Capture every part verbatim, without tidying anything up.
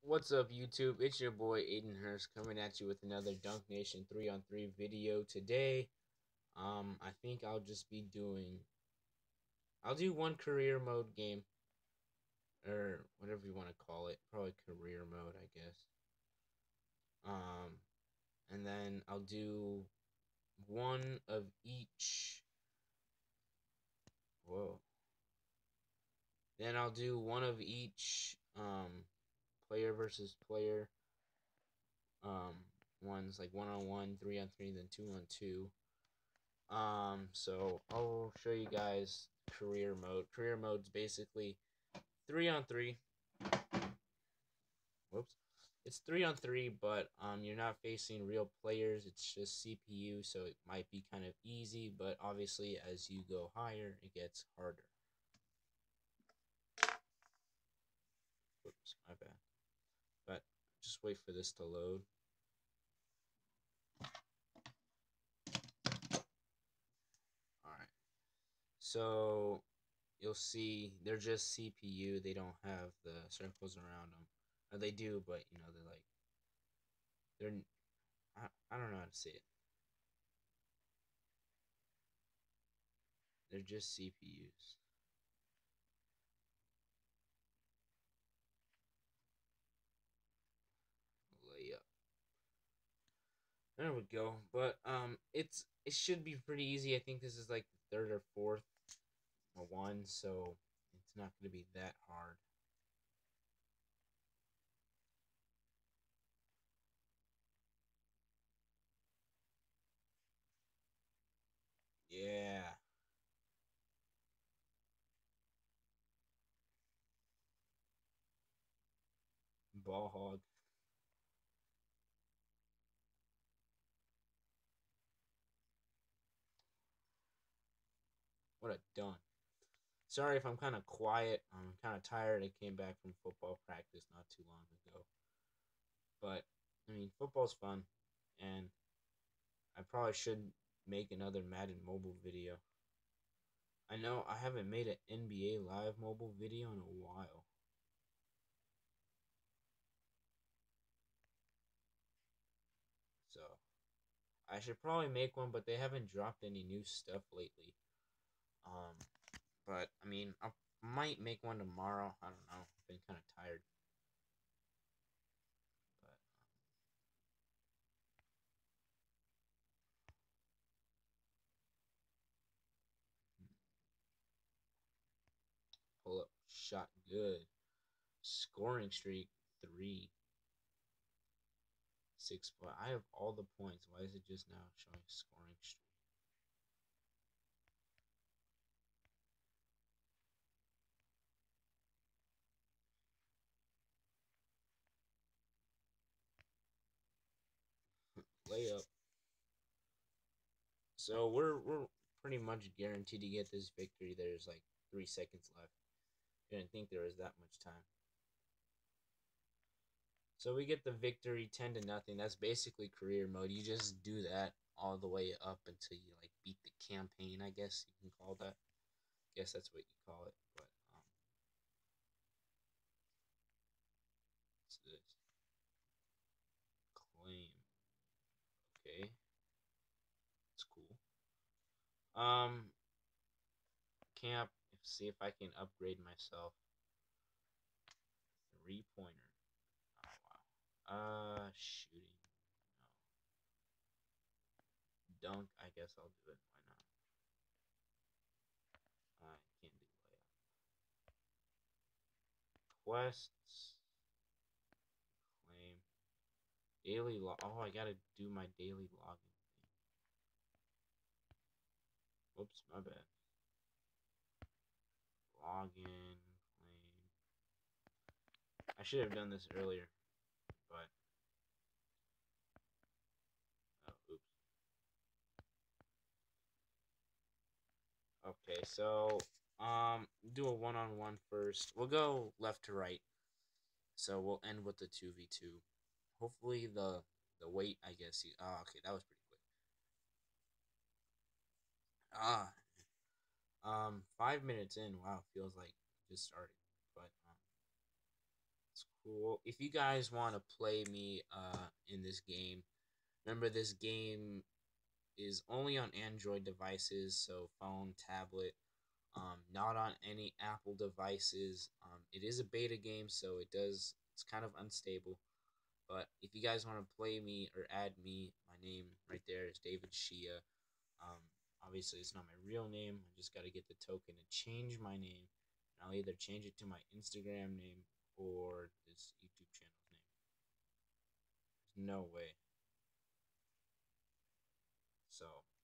What's up, YouTube? It's your boy Aiden Hurst coming at you with another Dunk Nation three on three video today. Um, I think I'll just be doing. I'll do one career mode game, or whatever you want to call it. Probably career mode, I guess. Um, and then I'll do one of each. Whoa. Then I'll do one of each. Um, player versus player. Um, ones like one on one, three on three, then two on two. Um, so I'll show you guys career mode. Career mode's basically three on three. Whoops. It's three on three, but um, you're not facing real players. It's just C P U, so it might be kind of easy, but obviously as you go higher, it gets harder. Whoops, my bad. But just wait for this to load. Alright. So you'll see they're just C P U. They don't have the circles around them. Or they do, but you know, they're like they're I, I don't know how to say it. They're just C P Us. Layup. There we go. But um, it's it should be pretty easy. I think this is like the third or fourth or one, so it's not going to be that hard. Yeah. Ball hog. What a dunk. Sorry if I'm kind of quiet. I'm kind of tired. I came back from football practice not too long ago. But, I mean, football's fun. And I probably should make another Madden mobile video. I know I haven't made an N B A Live mobile video in a while. So, I should probably make one, but they haven't dropped any new stuff lately. Um, but, I mean, I might make one tomorrow. I don't know. I've been kind of tired. But, um, pull up shot good. Scoring streak three. Six point. I have all the points. Why is it just now showing scoring streak? Layup. So we're we're pretty much guaranteed to get this victory. There's like three seconds left. Didn't think there was that much time. So we get the victory ten to nothing. That's basically career mode. You just do that all the way up until you like beat the campaign, I guess you can call that. I guess that's what you call it. But um what's this? Claim. Okay. It's cool. Um camp see if I can upgrade myself. Three pointer. Oh wow. Uh shooting. No. Dunk, I guess I'll do it. Why not? I can't do layup. Quests. Claim. Daily log. Oh, I gotta do my daily login thing. Whoops, my bad. Login. Claim. I should have done this earlier, but oh, oops. Okay, so um, do a one-on-one first. We'll go left to right. So we'll end with the two v two. Hopefully the the wait, I guess. You, oh, okay, that was pretty quick. Ah, um, five minutes in. Wow, feels like just started, but um, it's cool. If you guys want to play me uh in this game, remember this game is only on Android devices, so phone, tablet, um, not on any Apple devices. Um, it is a beta game, so it does it's kind of unstable. But if you guys want to play me or add me, my name right there is David Shia. Um, Obviously, it's not my real name. I just got to get the token to change my name. And I'll either change it to my Instagram name or this YouTube channel's name. There's no way. So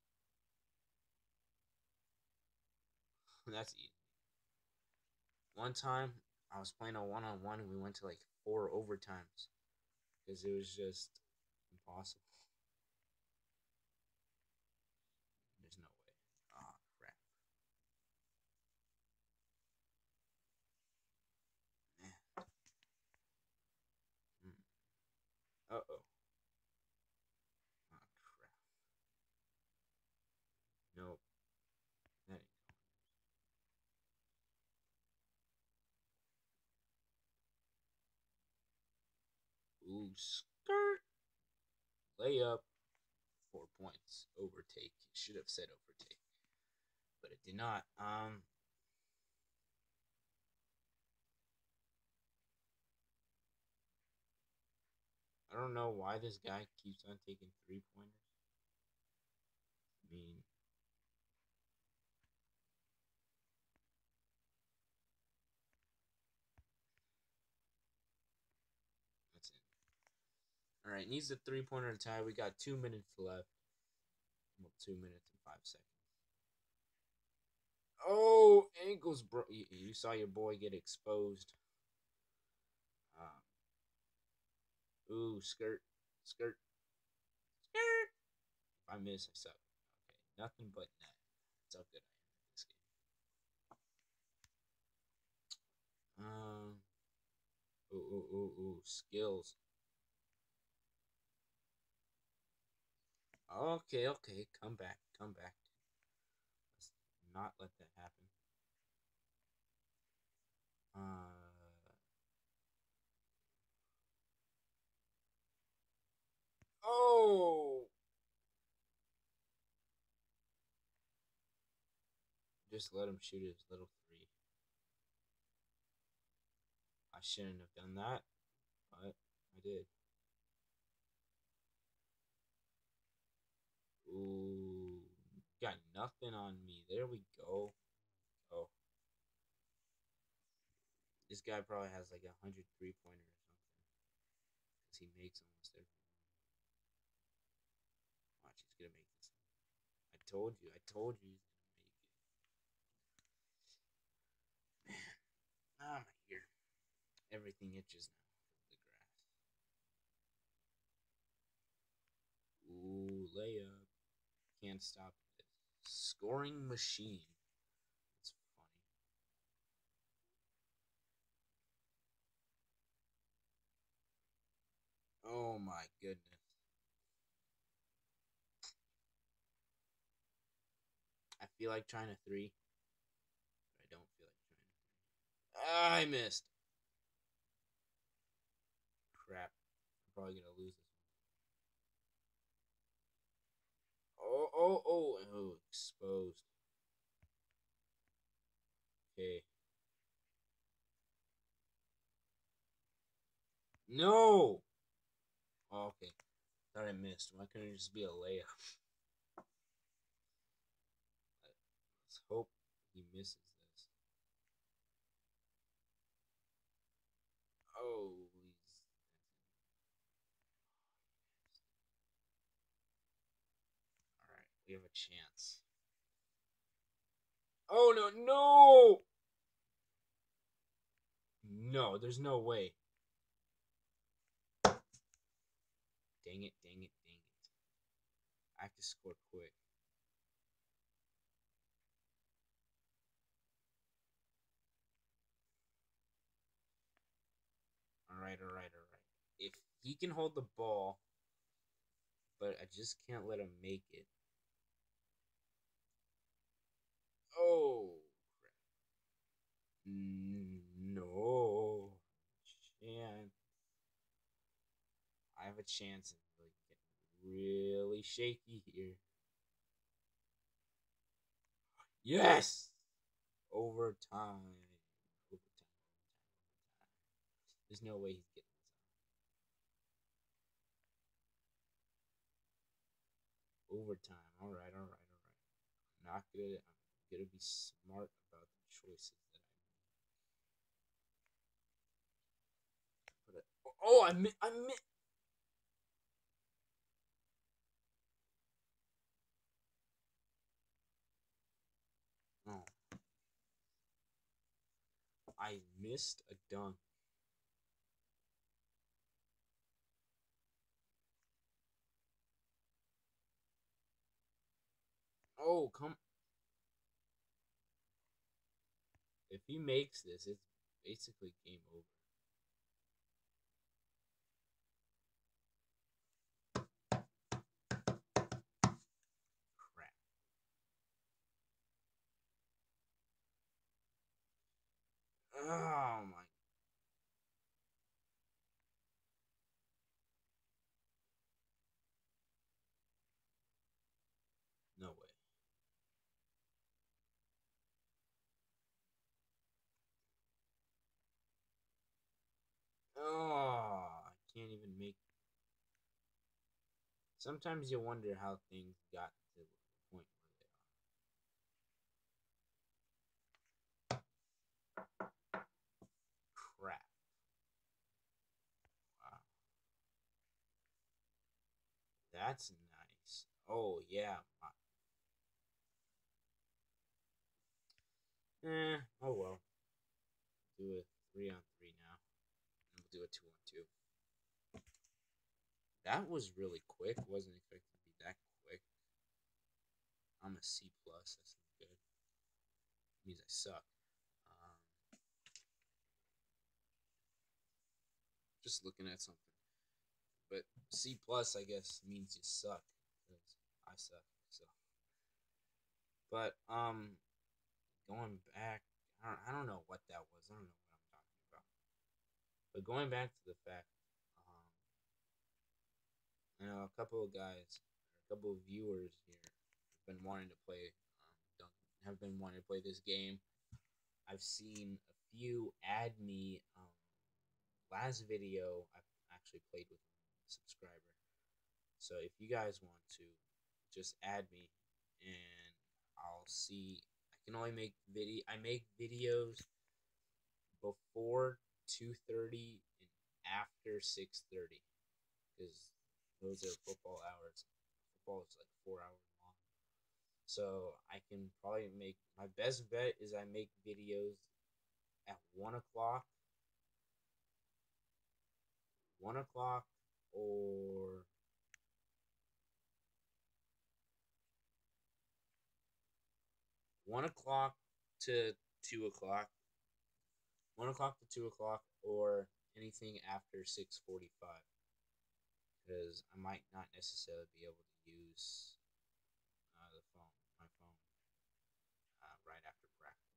that's easy. One time I was playing a one on one and we went to like four overtimes because it was just impossible. There's no way. Oh crap, man. Mm. Uh oh. Oh crap. Nope. That ain't going. Ooh, skirt. Layup. Four points. Overtake. It should have said overtake, but it did not. Um, I don't know why this guy keeps on taking three pointers. I mean, that's it. All right, needs a three pointer to tie. We got two minutes left. Well, two minutes and five seconds. Oh, ankles, bro! You, you saw your boy get exposed. Um, ooh, skirt, skirt, skirt. If I miss, I suck. Okay, nothing but net. That's how good I am at this game. Um, ooh, ooh, ooh, ooh, skills. Okay, okay, come back, come back. Let's not let that happen. Uh, oh, just let him shoot his little three. I shouldn't have done that, but I did. Ooh, got nothing on me. There we go. Oh, this guy probably has like a hundred three pointers or something because he makes almost every one. Watch, he's gonna make this. I told you. I told you he's gonna make it. Man, ah, my ear. Everything itches now from the grass. Ooh, layup. Can't stop this. Scoring machine. It's funny. Oh my goodness. I feel like trying a three, but I don't feel like trying a three. Ah, I missed. Crap. I'm probably gonna lose this one. Oh, oh, oh, oh, exposed. Okay. No! Oh, okay. Thought I missed. Why couldn't it just be a layup? Let's hope he misses this. Oh, he's. Alright, we have a chance. Oh, no, no! No, there's no way. Dang it, dang it, dang it. I have to score quick. Alright, alright, alright. If he can hold the ball, but I just can't let him make it. Oh, crap. No yeah, I have a chance of like getting really shaky here. Yes! Overtime. Overtime. There's no way he's getting this out. Overtime. Alright, alright, alright. I'm not gonna I'm gonna be smart about the choices that I put. Oh, I mi- I mi- Oh, I missed a dunk. Oh, come. If he makes this, it's basically game over. Crap. Oh my. No way. Oh, I can't even make. Sometimes you wonder how things got to the point where they are. Crap. Wow. That's nice. Oh, yeah. Eh, oh well. Do a three on three now. And we'll do a two on two. That was really quick. Wasn't expecting to be that quick. I'm a C plus. That's not good. It means I suck. Um, just looking at something. But C plus, I guess, means you suck because I suck. So, but um, going back, I don't, I don't know what that was. I don't know what I'm talking about. But going back to the fact, um, I know a couple of guys, a couple of viewers here have been wanting to play, um, Dunk, have been wanting to play this game. I've seen a few add me. Um, last video, I actually played with a subscriber. So if you guys want to, just add me, and I'll see. I can only make video. I make videos before two thirty and after six thirty because those are football hours. Football is like four hours long. So I can probably make my best bet is I make videos at one o'clock, one o'clock, or one o'clock to two o'clock, one o'clock to two o'clock, or anything after six forty-five, because I might not necessarily be able to use uh, the phone, my phone, uh, right after practice.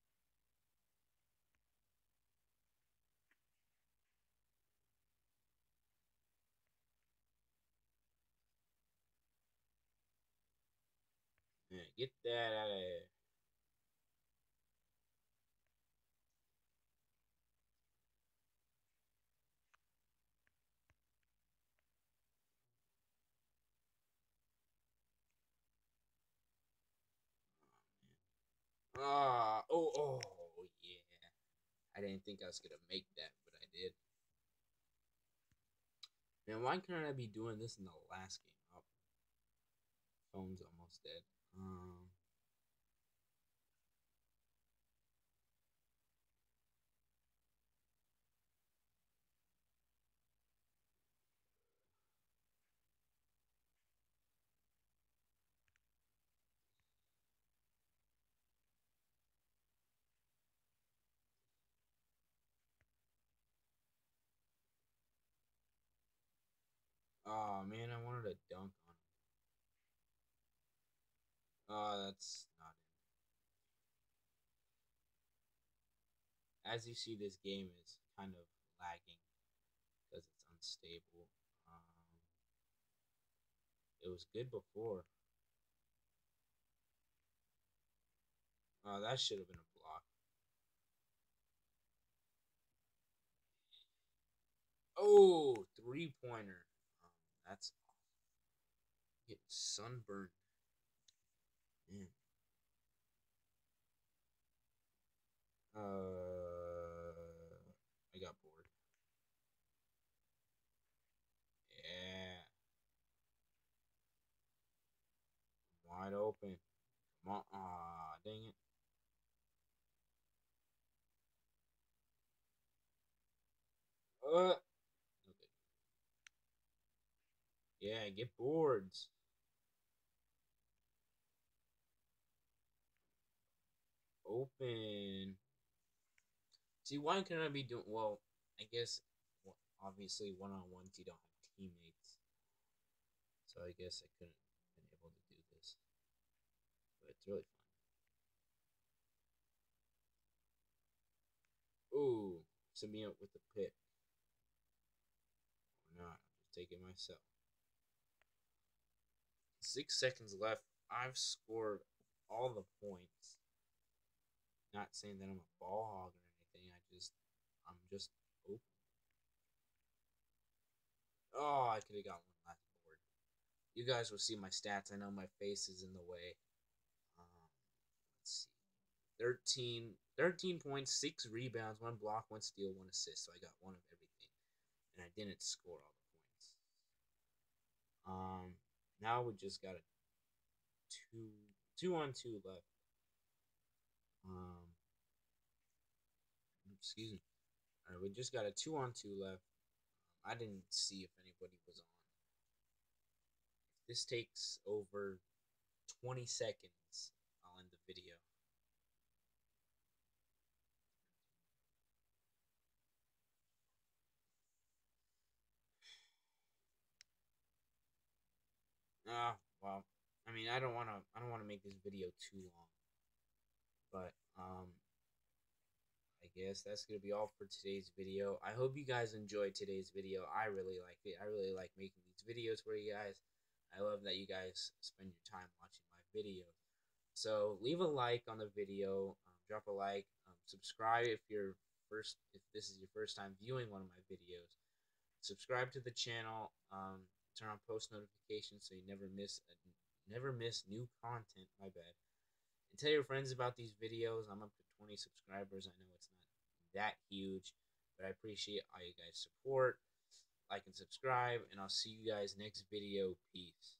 Yeah, get that out of there. Ah, oh, oh, yeah. I didn't think I was gonna make that, but I did. Man, why couldn't I be doing this in the last game? Oh, phone's almost dead. Um, oh man, I wanted to dunk on him. Oh, that's not it. As you see, this game is kind of lagging. because it's unstable. Um, it was good before. Oh, that should have been a block. Oh, three pointer. Um, that's getting sunburned. Man. Uh, I got bored. Yeah, wide open. Come on. Ah, dang it. Uh, okay. Yeah, get boards. Open. See, why can I be doing? Well, I guess well, obviously one on ones you don't have teammates, so I guess I couldn't been able to do this, but it's really fun. Ooh, set me up with the pick. Or not? I'm just taking myself. Six seconds left. I've scored all the points. Not saying that I'm a ball hog or anything. I just, I'm just open. Oh, I could have got one last board. You guys will see my stats. I know my face is in the way. Um, let's see. thirteen, thirteen points, six rebounds, one block, one steal, one assist. So I got one of everything. And I didn't score all the points. Um, now we just got a two, two on two left. Um, excuse me. All right, we just got a two on two left. Um, I didn't see if anybody was on. If this takes over twenty seconds, I'll end the video. Ah, uh, well, I mean, I don't want to. I don't want to make this video too long, but um, I guess that's gonna be all for today's video. I hope you guys enjoyed today's video. I really liked it. I really like making these videos for you guys. I love that you guys spend your time watching my videos. So leave a like on the video. Um, drop a like. Um, subscribe if you're first. If this is your first time viewing one of my videos. Subscribe to the channel. Um, turn on post notifications so you never miss a, never miss new content. My bad. And tell your friends about these videos. I'm up to twenty subscribers. I know it's not that huge, but I appreciate all you guys' support. Like and subscribe, and I'll see you guys next video. Peace.